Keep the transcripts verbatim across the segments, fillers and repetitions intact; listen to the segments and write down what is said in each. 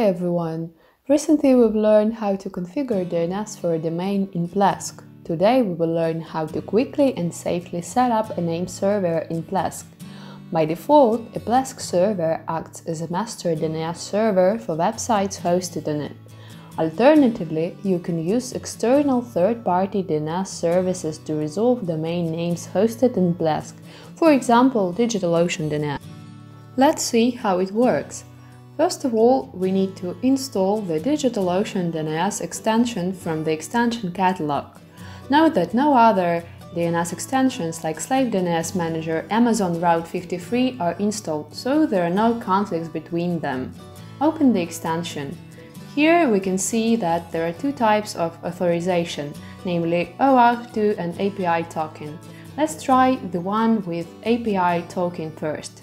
everyone! Recently we've learned how to configure D N S for a domain in Plesk. Today we will learn how to quickly and safely set up a name server in Plesk. By default, a Plesk server acts as a master D N S server for websites hosted on it. Alternatively, you can use external third-party D N S services to resolve domain names hosted in Plesk, for example DigitalOcean D N S. Let's see how it works. First of all, we need to install the DigitalOcean D N S extension from the extension catalog. Note that no other D N S extensions like Slave D N S Manager, Amazon Route fifty-three are installed, so there are no conflicts between them. Open the extension. Here we can see that there are two types of authorization, namely OAuth two and A P I token. Let's try the one with A P I token first.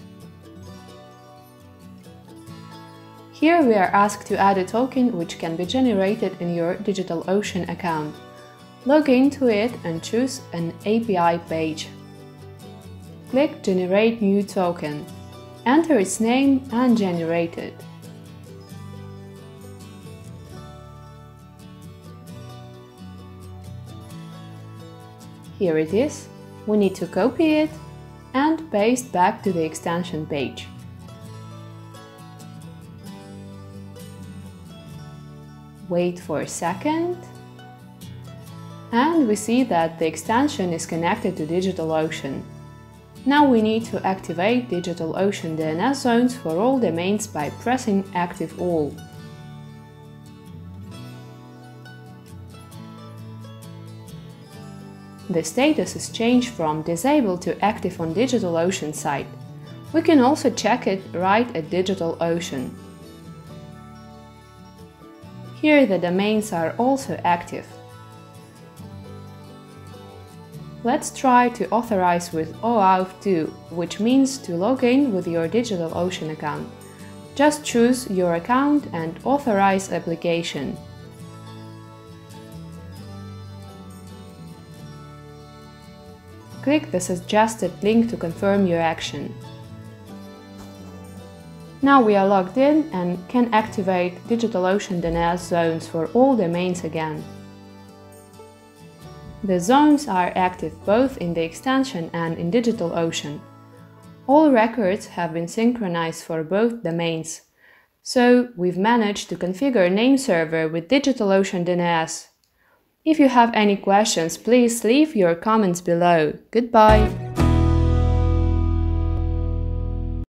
Here we are asked to add a token which can be generated in your DigitalOcean account. Log into it and choose an A P I page. Click Generate New Token. Enter its name and generate it. Here it is. We need to copy it and paste back to the extension page. Wait for a second, and we see that the extension is connected to DigitalOcean. Now we need to activate DigitalOcean D N S zones for all domains by pressing Active All. The status is changed from disabled to active on DigitalOcean site. We can also check it right at DigitalOcean. Here the domains are also active. Let's try to authorize with OAuth two, which means to log in with your DigitalOcean account. Just choose your account and authorize application. Click the suggested link to confirm your action. Now we are logged in and can activate DigitalOcean D N S zones for all domains again. The zones are active both in the extension and in DigitalOcean. All records have been synchronized for both domains. So we've managed to configure a name server with DigitalOcean D N S. If you have any questions, please leave your comments below. Goodbye!